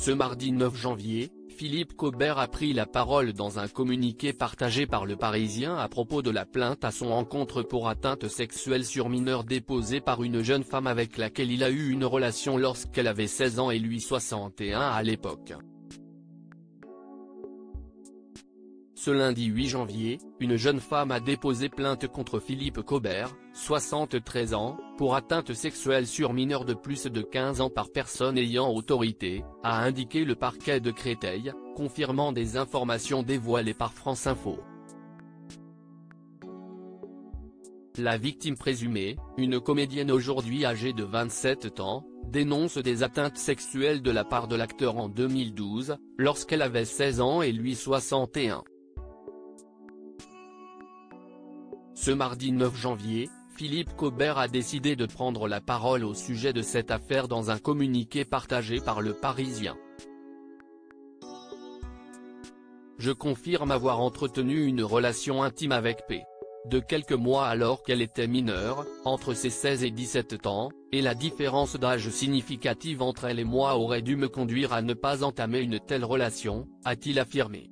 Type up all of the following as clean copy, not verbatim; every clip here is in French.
Ce mardi 9 janvier, Philippe Cobert a pris la parole dans un communiqué partagé par Le Parisien à propos de la plainte à son encontre pour atteinte sexuelle sur mineur déposée par une jeune femme avec laquelle il a eu une relation lorsqu'elle avait 16 ans et lui 61 à l'époque. Ce lundi 8 janvier, une jeune femme a déposé plainte contre Philippe Cobert, 73 ans, pour atteinte sexuelle sur mineur de plus de 15 ans par personne ayant autorité, a indiqué le parquet de Créteil, confirmant des informations dévoilées par France Info. La victime présumée, une comédienne aujourd'hui âgée de 27 ans, dénonce des atteintes sexuelles de la part de l'acteur en 2012, lorsqu'elle avait 16 ans et lui 61. Ce mardi 9 janvier, Philippe Cobert a décidé de prendre la parole au sujet de cette affaire dans un communiqué partagé par Le Parisien. Je confirme avoir entretenu une relation intime avec P. de quelques mois alors qu'elle était mineure, entre ses 16 et 17 ans, et la différence d'âge significative entre elle et moi aurait dû me conduire à ne pas entamer une telle relation, a-t-il affirmé.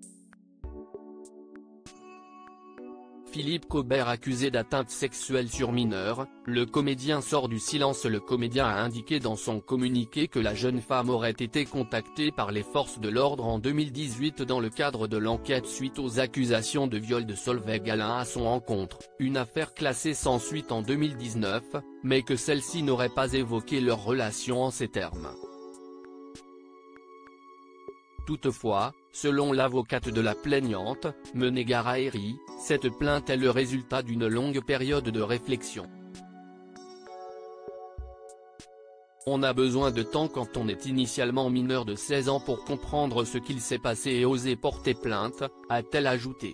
Philippe Cobert accusé d'atteinte sexuelle sur mineur, le comédien sort du silence. Le comédien a indiqué dans son communiqué que la jeune femme aurait été contactée par les forces de l'ordre en 2018 dans le cadre de l'enquête suite aux accusations de viol de Solveig Alain à son encontre, une affaire classée sans suite en 2019, mais que celle-ci n'aurait pas évoqué leur relation en ces termes. Toutefois, selon l'avocate de la plaignante, Menegara Eri, cette plainte est le résultat d'une longue période de réflexion. On a besoin de temps quand on est initialement mineur de 16 ans pour comprendre ce qu'il s'est passé et oser porter plainte, a-t-elle ajouté.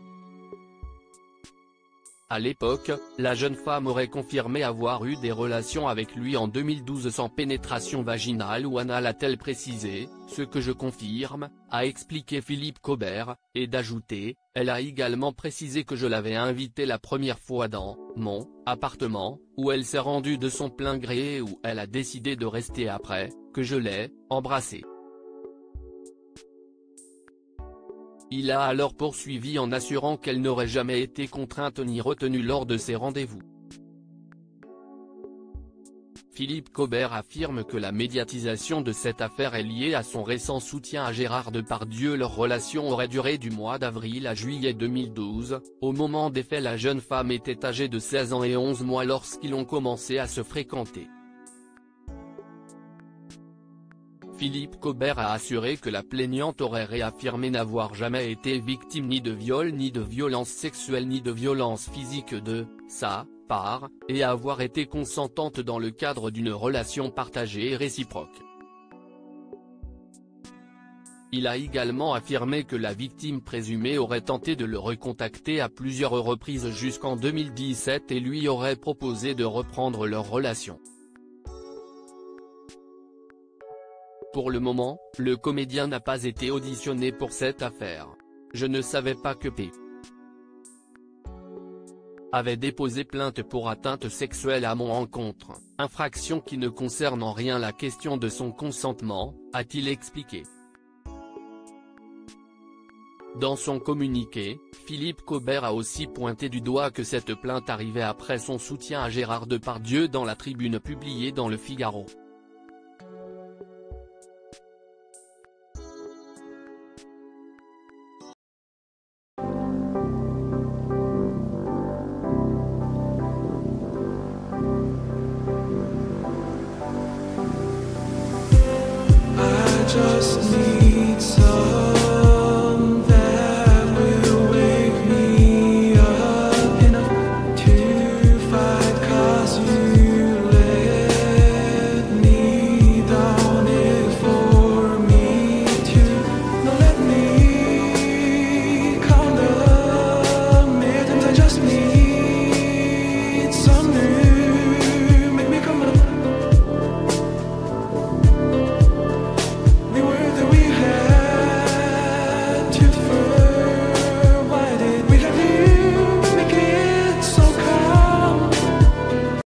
À l'époque, la jeune femme aurait confirmé avoir eu des relations avec lui en 2012 sans pénétration vaginale ou anale, a-t-elle précisé, ce que je confirme, a expliqué Philippe Cobert, et d'ajouter, elle a également précisé que je l'avais invitée la première fois dans mon appartement, où elle s'est rendue de son plein gré et où elle a décidé de rester après, que je l'ai embrassée. Il a alors poursuivi en assurant qu'elle n'aurait jamais été contrainte ni retenue lors de ces rendez-vous. Philippe Cobert affirme que la médiatisation de cette affaire est liée à son récent soutien à Gérard Depardieu. Leur relation aurait duré du mois d'avril à juillet 2012, au moment des faits la jeune femme était âgée de 16 ans et 11 mois lorsqu'ils ont commencé à se fréquenter. Philippe Cobert a assuré que la plaignante aurait réaffirmé n'avoir jamais été victime ni de viol ni de violence sexuelle ni de violence physique de sa part, et avoir été consentante dans le cadre d'une relation partagée et réciproque. Il a également affirmé que la victime présumée aurait tenté de le recontacter à plusieurs reprises jusqu'en 2017 et lui aurait proposé de reprendre leur relation. Pour le moment, le comédien n'a pas été auditionné pour cette affaire. Je ne savais pas que P. avait déposé plainte pour atteinte sexuelle à mon encontre, infraction qui ne concerne en rien la question de son consentement, a-t-il expliqué. Dans son communiqué, Philippe Cobert a aussi pointé du doigt que cette plainte arrivait après son soutien à Gérard Depardieu dans la tribune publiée dans Le Figaro.